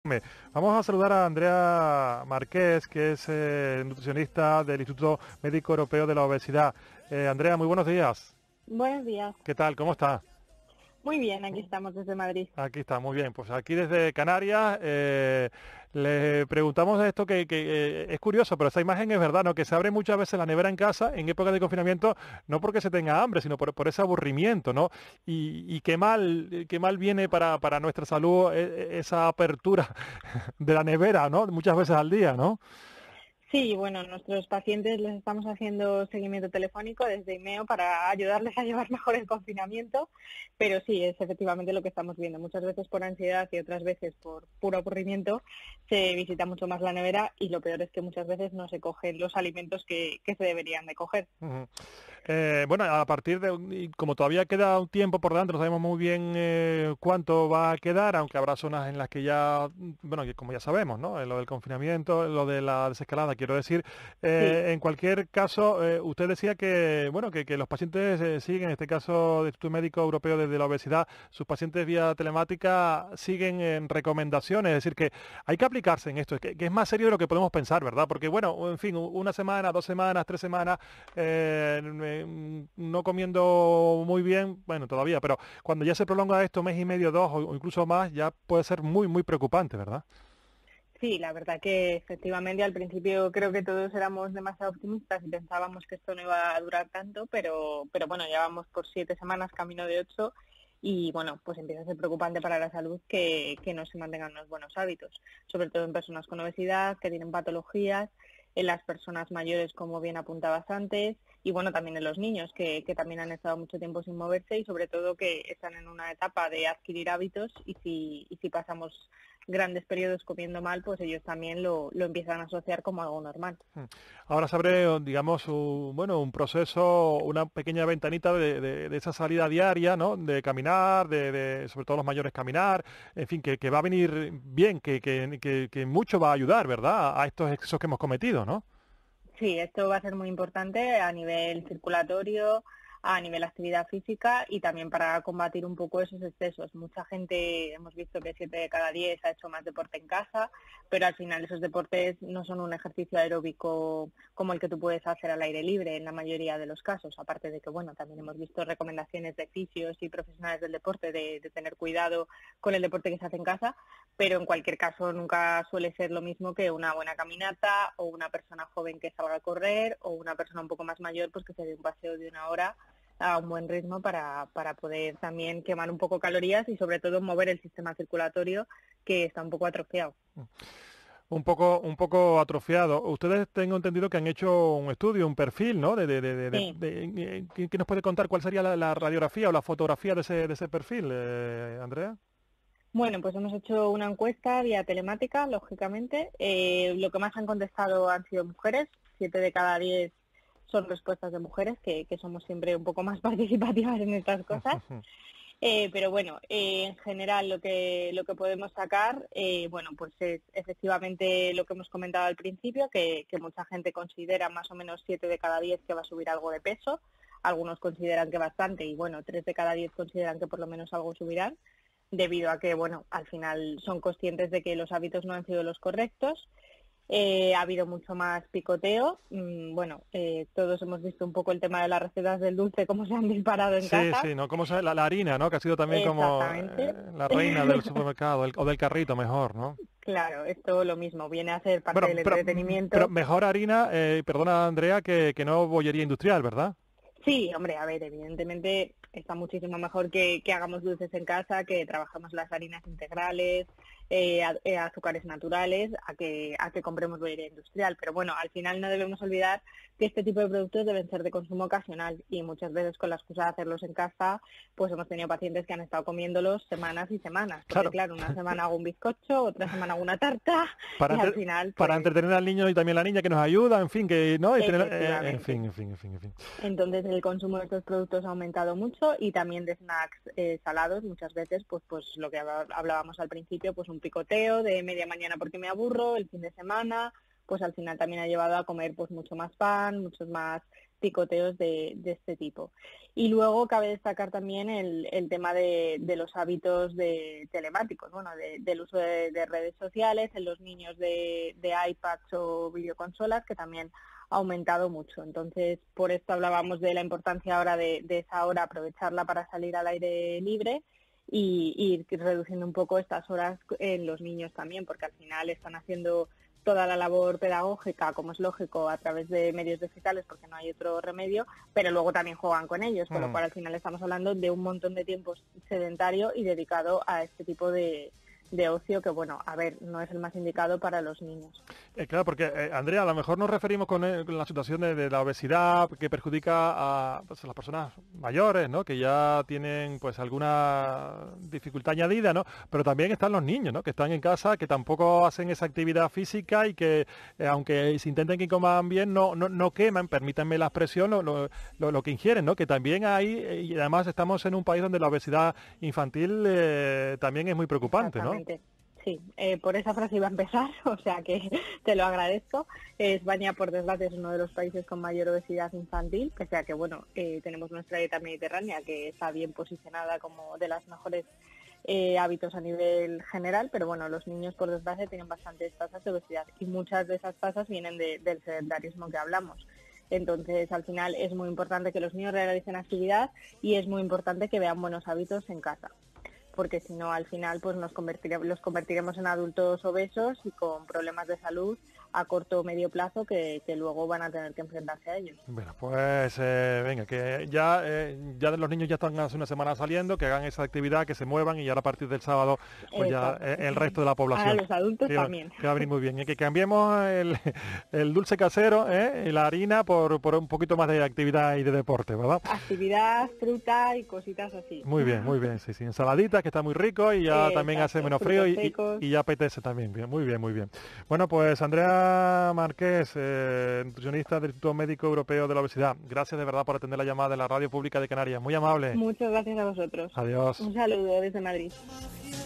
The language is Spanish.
Vamos a saludar a Andrea Marqués, que es nutricionista del Instituto Médico Europeo de la Obesidad. Andrea, muy buenos días. Buenos días. ¿Qué tal? ¿Cómo está? Muy bien, aquí estamos desde Madrid. Aquí está, muy bien. Pues aquí desde Canarias le preguntamos esto que es curioso, pero esa imagen es verdad, ¿no? Que se abre muchas veces la nevera en casa en época de confinamiento, no porque se tenga hambre, sino por ese aburrimiento, ¿no? Y qué mal viene para nuestra salud esa apertura de la nevera, ¿no? Muchas veces al día, ¿no? Sí, bueno, nuestros pacientes les estamos haciendo seguimiento telefónico desde IMEO para ayudarles a llevar mejor el confinamiento, pero sí, es efectivamente lo que estamos viendo. Muchas veces por ansiedad y otras veces por puro aburrimiento se visita mucho más la nevera y lo peor es que muchas veces no se cogen los alimentos que se deberían de coger. Ujú. Bueno, a partir de, y como todavía queda un tiempo por delante, no sabemos muy bien cuánto va a quedar, aunque habrá zonas en las que ya, bueno, que como ya sabemos, ¿no? Lo del confinamiento, lo de la desescalada, quiero decir. Sí. En cualquier caso, usted decía que, bueno, que los pacientes siguen, en este caso del Instituto Médico Europeo de la Obesidad, sus pacientes vía telemática siguen en recomendaciones, es decir, que hay que aplicarse en esto, que es más serio de lo que podemos pensar, ¿verdad? Porque, bueno, en fin, una semana, 2 semanas, 3 semanas no comiendo muy bien, bueno, todavía, pero cuando ya se prolonga esto mes y medio, dos o incluso más, ya puede ser muy preocupante, ¿verdad? Sí, la verdad que efectivamente al principio creo que todos éramos demasiado optimistas y pensábamos que esto no iba a durar tanto, pero bueno, ya vamos por 7 semanas, camino de 8, y bueno, pues empieza a ser preocupante para la salud que no se mantengan unos buenos hábitos, sobre todo en personas con obesidad, que tienen patologías, en las personas mayores, como bien apuntabas antes, y bueno, también en los niños, que también han estado mucho tiempo sin moverse y sobre todo que están en una etapa de adquirir hábitos y si pasamos grandes periodos comiendo mal, pues ellos también lo empiezan a asociar como algo normal. Ahora se abre, digamos, bueno, un proceso, una pequeña ventanita de esa salida diaria, ¿no? De caminar, sobre todo los mayores caminar, en fin, que va a venir bien, que mucho va a ayudar, ¿verdad? A estos excesos que hemos cometido, ¿no? Sí, esto va a ser muy importante a nivel circulatorio, a nivel actividad física y también para combatir un poco esos excesos. Mucha gente, hemos visto que 7 de cada 10 ha hecho más deporte en casa, pero al final esos deportes no son un ejercicio aeróbico como el que tú puedes hacer al aire libre en la mayoría de los casos. Aparte de que, bueno, también hemos visto recomendaciones de fisios y profesionales del deporte de tener cuidado con el deporte que se hace en casa, pero en cualquier caso nunca suele ser lo mismo que una buena caminata o una persona joven que salga a correr o una persona un poco más mayor pues que se dé un paseo de 1 hora a un buen ritmo para poder también quemar un poco calorías y sobre todo mover el sistema circulatorio que está un poco atrofiado. Un poco atrofiado. Ustedes tengo entendido que han hecho un estudio, un perfil, ¿no? Sí. ¿Qué nos puede contar cuál sería la radiografía o la fotografía de ese perfil, Andrea? Bueno, pues hemos hecho una encuesta vía telemática, lógicamente. Lo que más han contestado han sido mujeres, 7 de cada 10 son respuestas de mujeres, que somos siempre un poco más participativas en estas cosas. Pero bueno, en general lo que podemos sacar, bueno, pues es efectivamente lo que hemos comentado al principio, que mucha gente considera más o menos 7 de cada 10 que va a subir algo de peso. Algunos consideran que bastante y bueno, 3 de cada 10 consideran que por lo menos algo subirán, debido a que, bueno, al final son conscientes de que los hábitos no han sido los correctos. Ha habido mucho más picoteo. Bueno, todos hemos visto un poco el tema de las recetas del dulce, cómo se han disparado en Sí, casa. sí, ¿no? Como la harina, ¿no? Que ha sido también como Exactamente. la reina del supermercado o del carrito, mejor, ¿no? Claro, esto lo mismo, viene a ser parte Bueno, del pero entretenimiento. mejor harina, perdona Andrea, que no bollería industrial, ¿verdad? Sí, hombre, a ver, evidentemente está muchísimo mejor que hagamos dulces en casa, que trabajemos las harinas integrales, azúcares naturales, a que compremos bollería industrial. Pero bueno, al final no debemos olvidar que este tipo de productos deben ser de consumo ocasional y muchas veces con la excusa de hacerlos en casa, pues hemos tenido pacientes que han estado comiéndolos semanas y semanas. Porque Claro, claro, una semana hago un bizcocho, otra semana hago una tarta para, y al final, para pues, entretener al niño y también la niña que nos ayuda, en fin, que, ¿no? Y tener, en efectivamente. fin, en fin, en fin, en fin. Entonces el consumo de estos productos ha aumentado mucho y también de snacks salados muchas veces, pues lo que hablábamos al principio, pues un picoteo de media mañana porque me aburro, el fin de semana, pues al final también ha llevado a comer pues mucho más pan, muchos más picoteos de este tipo. Y luego cabe destacar también el tema de los hábitos telemáticos, bueno, del uso de redes sociales en los niños de iPads o videoconsolas, que también ha aumentado mucho. Entonces, por esto hablábamos de la importancia ahora de esa hora, aprovecharla para salir al aire libre y ir reduciendo un poco estas horas en los niños también, porque al final están haciendo toda la labor pedagógica, como es lógico, a través de medios digitales, porque no hay otro remedio, pero luego también juegan con ellos, con lo cual al final estamos hablando de un montón de tiempo sedentario y dedicado a este tipo de ocio que, bueno, a ver, no es el más indicado para los niños. Claro, porque, Andrea, a lo mejor nos referimos con la situación de la obesidad que perjudica a, pues, a las personas mayores, ¿no? Que ya tienen pues alguna dificultad añadida, ¿no? Pero también están los niños, ¿no? Que están en casa, que tampoco hacen esa actividad física y que, aunque se intenten que coman bien, no queman, permítanme la expresión, lo que ingieren, ¿no? Que también hay, y además estamos en un país donde la obesidad infantil también es muy preocupante, ¿no? Sí, por esa frase iba a empezar, o sea que te lo agradezco. España, por desgracia, es uno de los países con mayor obesidad infantil, pese a que, bueno, tenemos nuestra dieta mediterránea, que está bien posicionada como de las mejores hábitos a nivel general, pero bueno, los niños, por desgracia, tienen bastantes tasas de obesidad y muchas de esas tasas vienen del sedentarismo que hablamos. Entonces, al final, es muy importante que los niños realicen actividad y es muy importante que vean buenos hábitos en casa, porque si no, al final pues los convertiremos en adultos obesos y con problemas de salud a corto o medio plazo que luego van a tener que enfrentarse a ellos. Bueno, pues venga, que ya los niños ya están hace una semana saliendo, que hagan esa actividad, que se muevan y ya a partir del sábado pues ya el resto de la población. A los adultos también. Que va a venir muy bien. Y que cambiemos el dulce casero y la harina por un poquito más de actividad y de deporte, ¿verdad? Actividad, fruta y cositas así. Muy bien, sí. Ensaladitas, que está muy rico y ya también hace menos frío y ya apetece también. Bien, muy bien. Bueno, pues Andrea Marqués, nutricionista del Instituto Médico Europeo de la Obesidad. Gracias de verdad por atender la llamada de la Radio Pública de Canarias. Muy amable. Muchas gracias a vosotros. Adiós. Un saludo desde Madrid.